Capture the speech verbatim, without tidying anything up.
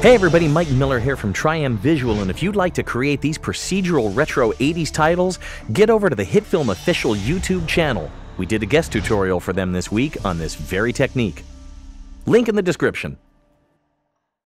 Hey everybody, Mike Miller here from Tri-M Visual, and if you'd like to create these procedural retro eighties titles, get over to the Hitfilm official YouTube channel. We did a guest tutorial for them this week on this very technique. Link in the description.